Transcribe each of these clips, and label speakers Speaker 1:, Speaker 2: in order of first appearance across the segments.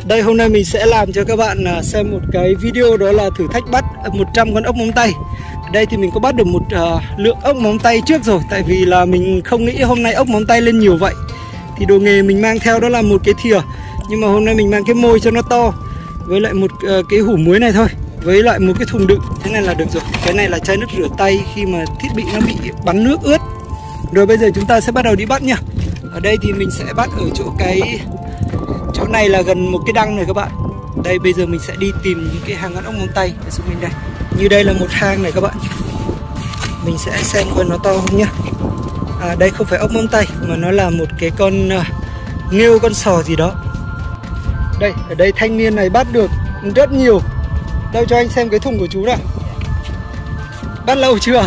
Speaker 1: Đây, hôm nay mình sẽ làm cho các bạn xem một cái video, đó là thử thách bắt 100 con ốc móng tay. Đây thì mình có bắt được một lượng ốc móng tay trước rồi. Tại vì là mình không nghĩ hôm nay ốc móng tay lên nhiều vậy. Thì đồ nghề mình mang theo đó là một cái thìa. Nhưng mà hôm nay mình mang cái môi cho nó to, với lại một cái hũ muối này thôi, với lại một cái thùng đựng. Thế này là được rồi. Cái này là chai nước rửa tay khi mà thiết bị nó bị bắn nước ướt. Rồi bây giờ chúng ta sẽ bắt đầu đi bắt nha. Ở đây thì mình sẽ bắt ở chỗ này là gần một cái đăng này các bạn. Đây bây giờ mình sẽ đi tìm những cái hang ốc móng tay ở xung quanh đây. Như đây là một hang này các bạn. Mình sẽ xem coi nó to không nhá. Đây không phải ốc móng tay mà nó là một cái con nghêu, con sò gì đó. Đây, ở đây thanh niên này bắt được rất nhiều. Đâu cho anh xem cái thùng của chú nào. Bắt lâu chưa?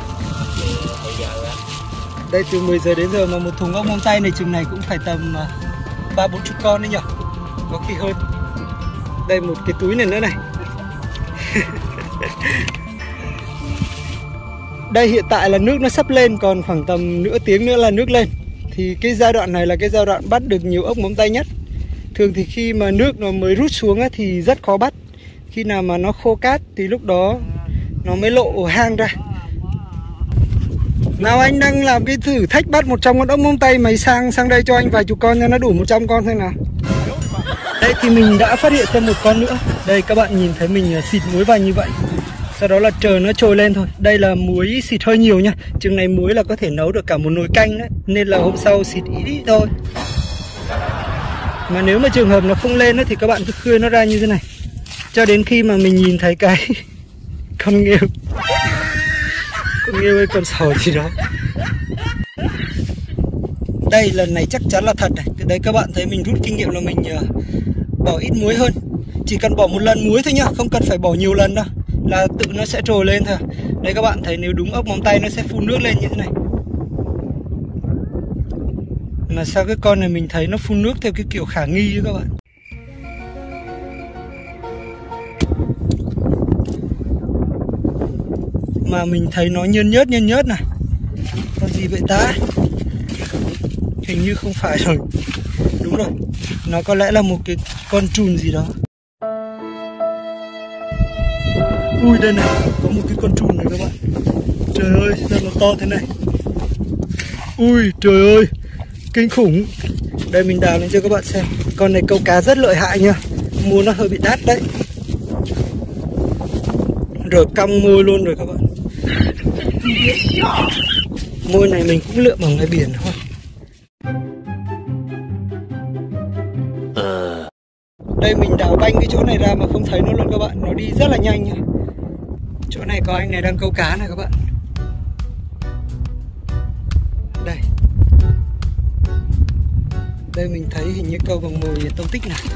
Speaker 1: Đây từ 10 giờ đến giờ mà một thùng ốc móng tay này chừng này cũng phải tầm 30-40 con đấy nhỉ. Có khi hơn. Đây một cái túi này nữa này. Đây hiện tại là nước nó sắp lên, còn khoảng tầm nửa tiếng nữa là nước lên. Thì cái giai đoạn này là cái giai đoạn bắt được nhiều ốc móng tay nhất. Thường thì khi mà nước nó mới rút xuống á, thì rất khó bắt. Khi nào mà nó khô cát thì lúc đó nó mới lộ hang ra. Nào, anh đang làm cái thử thách bắt 100 con ốc móng tay. Mày sang đây cho anh vài chục con cho nó đủ 100 con xem nào. Đây thì mình đã phát hiện thêm một con nữa. Đây các bạn nhìn thấy mình xịt muối vào như vậy. Sau đó là chờ nó trồi lên thôi. Đây là muối xịt hơi nhiều nha. Chừng này muối là có thể nấu được cả một nồi canh đấy. Nên là hôm sau xịt ít thôi. Mà nếu mà trường hợp nó không lên thì các bạn cứ khơi nó ra như thế này, cho đến khi mà mình nhìn thấy cái con nghêu. Con nghêu hay con sò gì đó. Đây lần này chắc chắn là thật này. Từ đây các bạn thấy mình rút kinh nghiệm là mình bỏ ít muối hơn. Chỉ cần bỏ một lần muối thôi nhá, không cần phải bỏ nhiều lần đâu, là tự nó sẽ trồi lên thôi. Đây các bạn thấy nếu đúng ốc móng tay nó sẽ phun nước lên như thế này. Mà sao cái con này mình thấy nó phun nước theo cái kiểu khả nghi chứ các bạn. Mà mình thấy nó nhơn nhớt này. Con gì vậy ta? Hình như không phải rồi. Đúng rồi, nó có lẽ là một cái con trùn gì đó. Ui đây này, có một cái con trùn này các bạn. Trời ơi, sao nó to thế này. Ui trời ơi, kinh khủng. Đây mình đào lên cho các bạn xem. Con này câu cá rất lợi hại nha. Mua nó hơi bị đắt đấy. Rồi cong môi luôn rồi các bạn. Môi này mình cũng lượm ở ngoài biển thôi. Đây mình đào banh cái chỗ này ra mà không thấy nó luôn các bạn. Nó đi rất là nhanh nha. Chỗ này có anh này đang câu cá này các bạn. Đây. Đây mình thấy hình như câu bằng mồi tông tích này.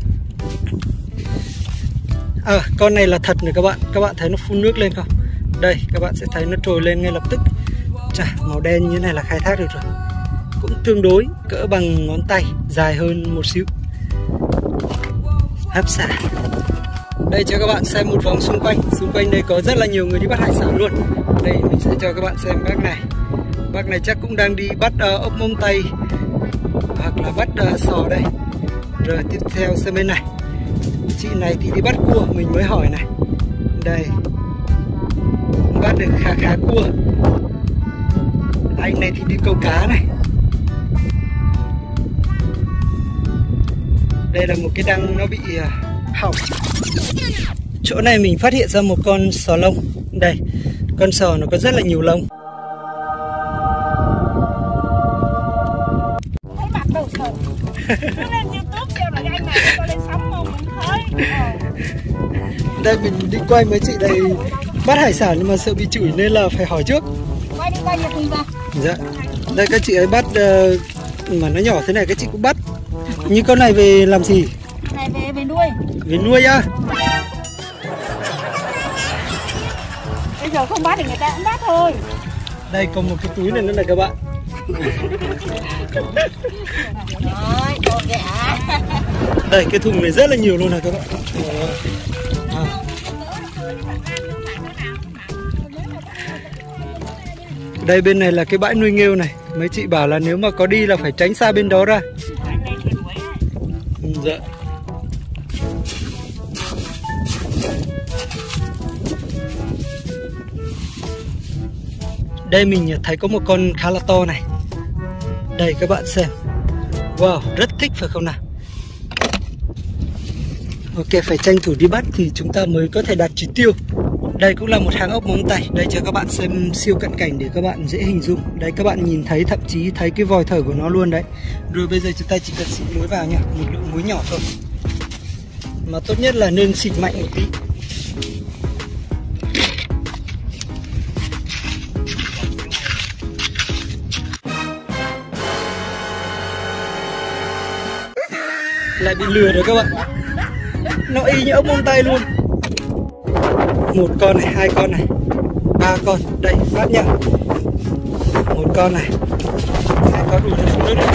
Speaker 1: Con này là thật này các bạn. Các bạn thấy nó phun nước lên không? Đây các bạn sẽ thấy nó trồi lên ngay lập tức. Chà, màu đen như thế này là khai thác được rồi. Cũng tương đối cỡ bằng ngón tay, dài hơn một xíu. Hấp xả. Đây cho các bạn xem một vòng xung quanh. Xung quanh đây có rất là nhiều người đi bắt hải sản luôn. Đây mình sẽ cho các bạn xem bác này. Bác này chắc cũng đang đi bắt ốc móng tay hoặc là bắt sò đây. Rồi tiếp theo xem bên này. Chị này thì đi bắt cua, mình mới hỏi này. Đây, bắt được khá cua. Anh này thì đi câu cá này. Đây là một cái đăng nó bị hỏng. Chỗ này mình phát hiện ra một con sò lông. Đây, con sò nó có rất là nhiều lông.
Speaker 2: Thấy mặt đầu sờ. Nó lên YouTube kêu là anh này có lên sóng không? Mình thấy.
Speaker 1: Đây mình đi quay mấy chị đây bắt hải sản nhưng mà sợ bị chửi nên là phải hỏi trước.
Speaker 2: Quay đi quay nhiệt tình ra.
Speaker 1: Dạ. Đây các chị ấy bắt mà nó nhỏ thế này các chị cũng bắt. Như con này về làm gì?
Speaker 2: Này về nuôi.
Speaker 1: Về nuôi á?
Speaker 2: Bây giờ không bắt thì người ta cũng bắt thôi.
Speaker 1: Đây còn một cái túi này nữa này các bạn. Đây cái thùng này rất là nhiều luôn này các bạn. Đây bên này là cái bãi nuôi nghêu này. Mấy chị bảo là nếu mà có đi là phải tránh xa bên đó ra. Dạ. Đây mình thấy có một con khá là to này. Đây các bạn xem. Wow, rất thích phải không nào? Ok, phải tranh thủ đi bắt thì chúng ta mới có thể đạt chỉ tiêu. Đây cũng là một hang ốc móng tay. Đây cho các bạn xem siêu cận cảnh để các bạn dễ hình dung. Đây các bạn nhìn thấy, thậm chí thấy cái vòi thở của nó luôn đấy. Rồi bây giờ chúng ta chỉ cần xịt muối vào nha, một lượng muối nhỏ thôi. Mà tốt nhất là nên xịt mạnh một tí. Lại bị lừa rồi các bạn. Nó y như ốc móng tay luôn. Một con này, hai con này, ba con. Đây, bắt nhá. Một con này, hai con đủ nước này.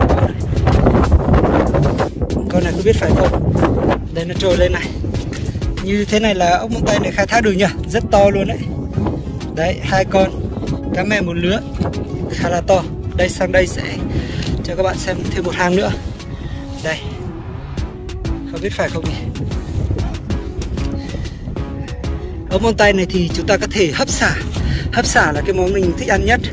Speaker 1: Con này có biết phải không? Đây nó trồi lên này. Như thế này là ốc móng tay này khai thác được nhỉ? Rất to luôn đấy. Đấy, hai con cá mè một lứa, khá là to. Đây, sang đây sẽ cho các bạn xem thêm một hang nữa. Đây, không biết phải không nhỉ? Ốc móng tay này thì chúng ta có thể hấp xả. Hấp xả là cái món mình thích ăn nhất.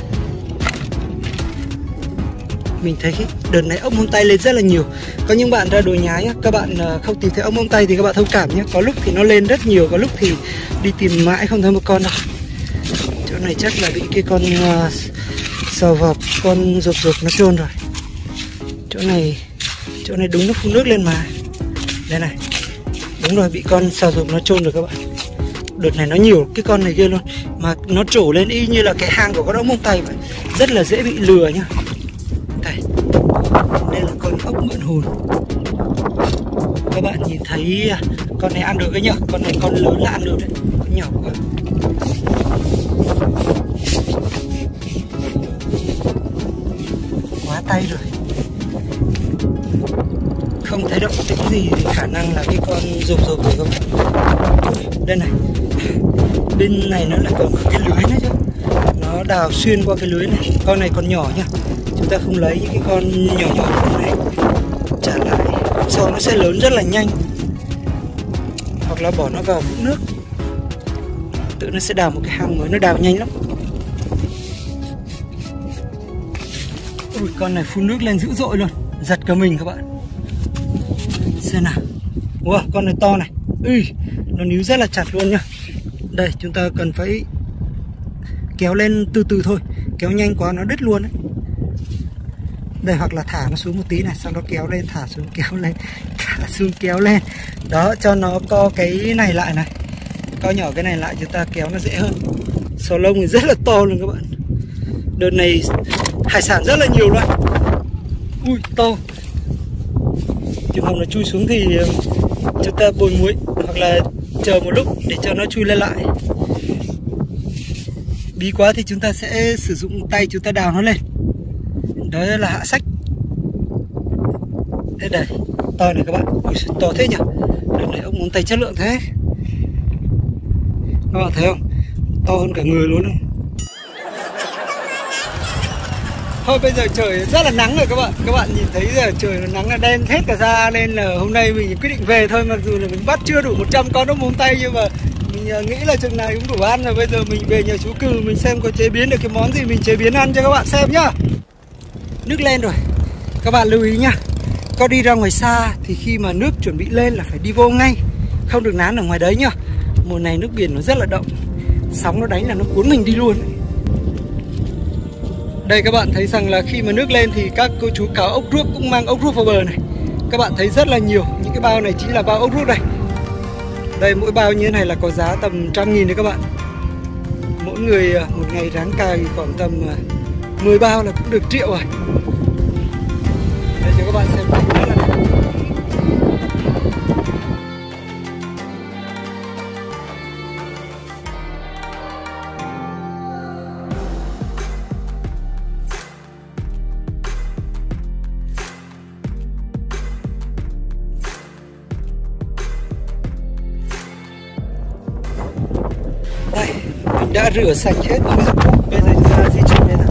Speaker 1: Mình thấy đợt này ốc móng tay lên rất là nhiều. Có những bạn ra đồi nhái các bạn không tìm thấy ốc móng tay thì các bạn thông cảm nhé. Có lúc thì nó lên rất nhiều, có lúc thì đi tìm mãi không thấy một con đâu. Chỗ này chắc là bị cái con sò vọc, con rộp nó chôn rồi. Chỗ này đúng nó phun nước lên mà. Đây này, đúng rồi, bị con sò rộp nó chôn rồi các bạn. Đợt này nó nhiều cái con này ghê luôn. Mà nó trổ lên y như là cái hang của con ốc móng tay vậy. Rất là dễ bị lừa nhá. Đây, đây là con ốc mượn hồn. Các bạn nhìn thấy con này ăn được đấy nhá. Con này con lớn là ăn được đấy, con nhỏ quá. Quá tay rồi. Không thấy động tĩnh gì thì khả năng là cái con rộp rồi không. Đây này, bên này nó lại còn cái lưới nữa chứ. Nó đào xuyên qua cái lưới này. Con này còn nhỏ nhá. Chúng ta không lấy những cái con nhỏ này trả lại, sau nó sẽ lớn rất là nhanh. Hoặc là bỏ nó vào vũng nước, tự nó sẽ đào một cái hang mới, nó đào nhanh lắm. Ui, con này phun nước lên dữ dội luôn, giật cả mình các bạn. Xem nào. Wow, con này to này. Ui, nó níu rất là chặt luôn nhá. Đây, chúng ta cần phải kéo lên từ từ thôi. Kéo nhanh quá nó đứt luôn đấy. Đây, hoặc là thả nó xuống một tí này, sau đó kéo lên, thả xuống kéo lên, thả xuống kéo lên. Đó, cho nó co cái này lại này. Co nhỏ cái này lại, chúng ta kéo nó dễ hơn. Sò lông thì rất là to luôn các bạn. Đợt này hải sản rất là nhiều luôn. Ui, to. Chừng hồng nó chui xuống thì chúng ta bồi muối, hoặc là chờ một lúc để cho nó chui lên lại. Bí quá thì chúng ta sẽ sử dụng tay chúng ta đào nó lên. Đó là hạ sách. Thế đây, to này các bạn. Ui, to thế nhỉ. Đợt này ốc móng tay chất lượng thế. Các bạn thấy không? To hơn cả người luôn đấy. Thôi bây giờ trời rất là nắng rồi các bạn. Các bạn nhìn thấy giờ trời nó nắng là đen hết cả ra. Nên là hôm nay mình quyết định về thôi. Mặc dù là mình bắt chưa đủ 100 con ốc móng tay, nhưng mà mình nghĩ là chừng này cũng đủ ăn rồi. Bây giờ mình về nhà chú Cừ, mình xem có chế biến được cái món gì mình chế biến ăn cho các bạn xem nhá. Nước lên rồi. Các bạn lưu ý nhá. Có đi ra ngoài xa thì khi mà nước chuẩn bị lên là phải đi vô ngay, không được nán ở ngoài đấy nhá. Mùa này nước biển nó rất là động, sóng nó đánh là nó cuốn mình đi luôn. Đây các bạn thấy rằng là khi mà nước lên thì các cô chú cáo ốc ruốc cũng mang ốc ruốc vào bờ này. Các bạn thấy rất là nhiều. Những cái bao này chính là bao ốc ruốc đây. Đây, mỗi bao như thế này là có giá tầm 100.000 đấy các bạn. Mỗi người một ngày ráng cài khoảng tầm 10 bao là cũng được triệu rồi. Đây cho các bạn xem rất là đẹp. Đây, mình đã rửa sạch hết những dụng cụ. Bây giờ chúng ta di chuyển lên nào.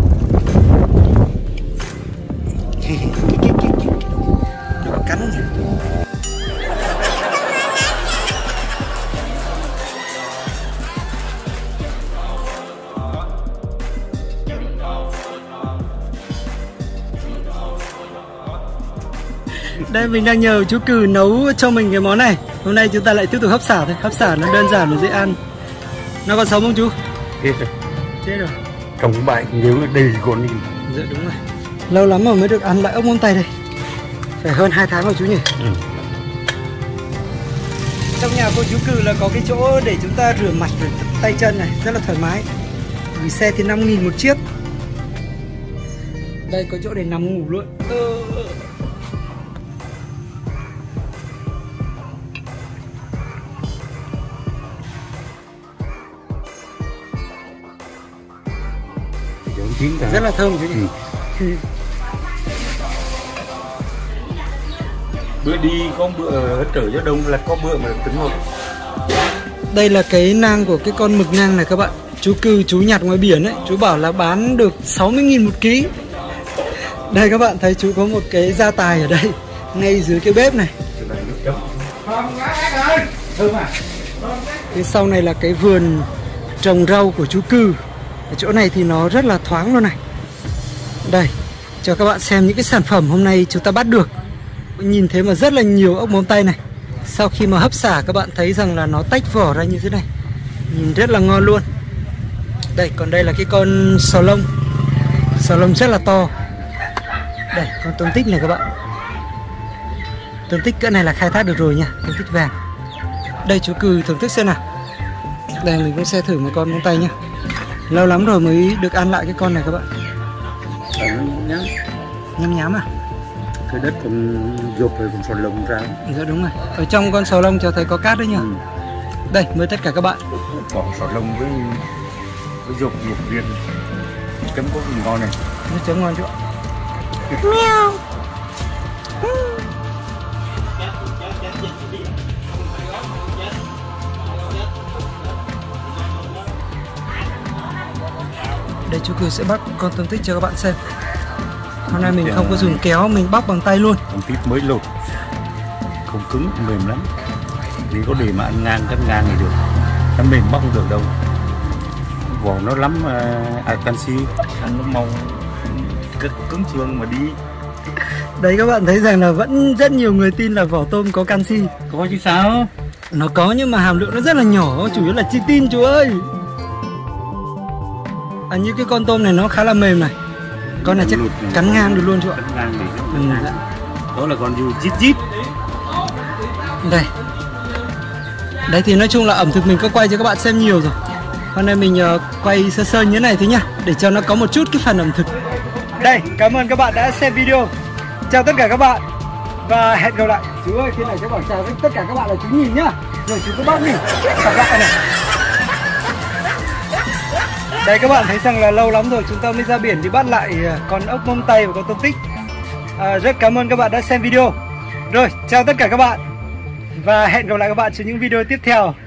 Speaker 1: Nó có cắn không nhỉ? Đây mình đang nhờ chú Cừ nấu cho mình cái món này. Hôm nay chúng ta lại tiếp tục hấp xả thôi. Hấp xả nó đơn giản và dễ ăn. Nó còn sống không chú?
Speaker 3: Chết rồi.
Speaker 1: Chết rồi.
Speaker 3: Trồng bại nhiều nó đầy con đi.
Speaker 1: Dạ đúng rồi. Lâu lắm mà mới được ăn lại ốc móng tay đây. Phải hơn 2 tháng rồi chú nhỉ? Trong nhà cô chú Cừ là có cái chỗ để chúng ta rửa mặt và tay chân này, rất là thoải mái. Vì xe thì 5.000 một chiếc. Đây có chỗ để nằm ngủ luôn. Rất là thơm chứ nhỉ?
Speaker 3: Bữa đi có bữa trở cho đông là có bữa mà tính một.
Speaker 1: Đây là cái nang của cái con mực nang này các bạn. Chú Cừ chú nhặt ngoài biển ấy, chú bảo là bán được 60.000 một ký. Đây các bạn thấy chú có một cái gia tài ở đây, ngay dưới cái bếp này. Cái sau này là cái vườn trồng rau của chú Cừ. Ở chỗ này thì nó rất là thoáng luôn này. Đây, cho các bạn xem những cái sản phẩm hôm nay chúng ta bắt được. Nhìn thấy mà rất là nhiều ốc móng tay này. Sau khi mà hấp xả các bạn thấy rằng là nó tách vỏ ra như thế này. Nhìn rất là ngon luôn. Đây, còn đây là cái con sò lông. Sò lông rất là to. Đây, con tôm tích này các bạn. Tôm tích cỡ này là khai thác được rồi nha, tôm tích vàng. Đây chú Cừ thưởng thức xem nào. Đây mình cũng sẽ thử một con móng tay nhá. Lâu lắm rồi mới được ăn lại cái con này các bạn. Nhám nhám à?
Speaker 3: Cái đất còn dột rồi còn sò lông ra.
Speaker 1: Dạ đúng rồi. Ở trong con sò lông cho thấy có cát đấy nhá. Đây mời tất cả các bạn.
Speaker 3: Có sò lông với dột một viên. Chấm có gì ngon này.
Speaker 1: Nó chấm ngon chứ ạ.
Speaker 2: Mèo.
Speaker 1: Đây chú Cừ sẽ bắt con tôm tích cho các bạn xem. Hôm nay mình không có dùng kéo, mình bóc bằng tay luôn.
Speaker 3: Tôm tích mới lột, không cứng, mềm lắm. Vì có để mà ăn ngang, cắt ngang thì được. Nó mềm bóc không được đâu. Vỏ nó lắm canxi, ăn nó mau cứng xương mà đi.
Speaker 1: Đấy các bạn thấy rằng là vẫn rất nhiều người tin là vỏ tôm có canxi.
Speaker 3: Có chứ sao?
Speaker 1: Nó có nhưng mà hàm lượng nó rất là nhỏ, chủ yếu là chi tin chú ơi. Như cái con tôm này nó khá là mềm này. Con này chắc cắn ngang được luôn chú ạ.
Speaker 3: Cắn ngang thì đó là con gì chít chít.
Speaker 1: Đây. Đấy thì nói chung là ẩm thực mình có quay cho các bạn xem nhiều rồi. Hôm nay mình quay sơ sơ như thế này thôi nhá, để cho nó có một chút cái phần ẩm thực. Đây, cảm ơn các bạn đã xem video. Chào tất cả các bạn và hẹn gặp lại. Chú ơi, khi này cháu bảo chào với tất cả các bạn là chú nhìn nhá. Rồi chú cứ bóc đi. Chào các bạn này. Đây các bạn thấy rằng là lâu lắm rồi chúng ta mới ra biển đi bắt lại con ốc móng tay và con tôm tích. Rất cảm ơn các bạn đã xem video. Rồi, chào tất cả các bạn và hẹn gặp lại các bạn trong những video tiếp theo.